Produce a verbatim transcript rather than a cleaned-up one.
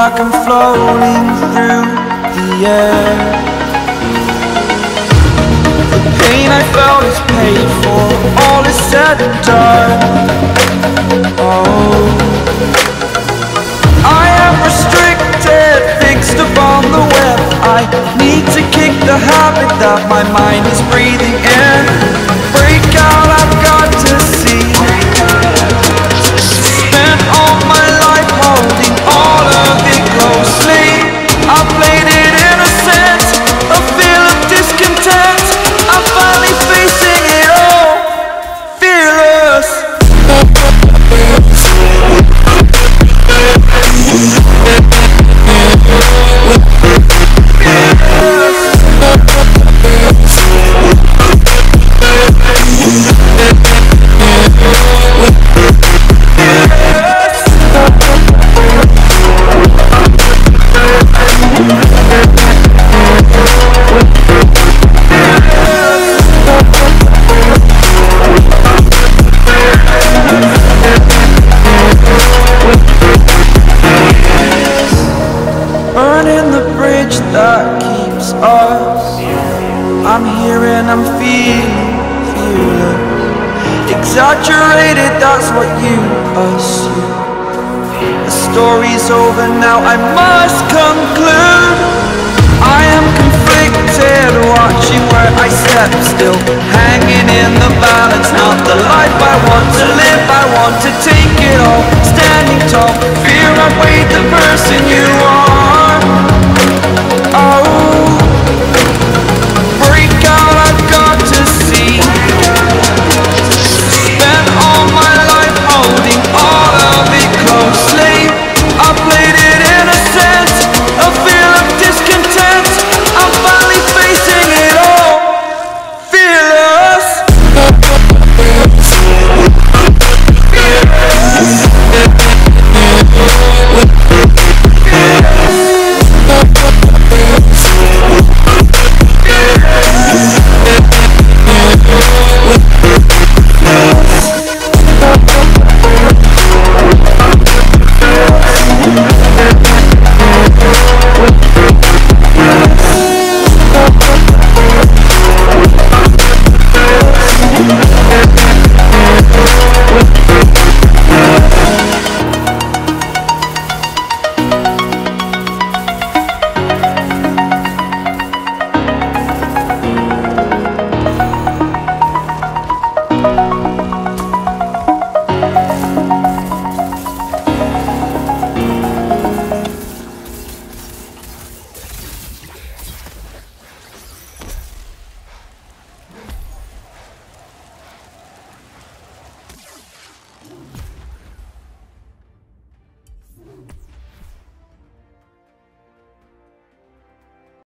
like I'm floating through the air. The pain I felt is paid for, all is said and done. Oh, I am restricted, fixed upon the web. I need to kick the habit that my mind is breathing in. Break out, I've got to see. Spent all my life holding all of it closely. I played it innocent, a feel of discontent. I'm finally facing it all, fearless. Burning the bridge that keeps us. I'm here and I'm feeling fearless. Exaggerated, that's what you assume. The story's over now, I must conclude.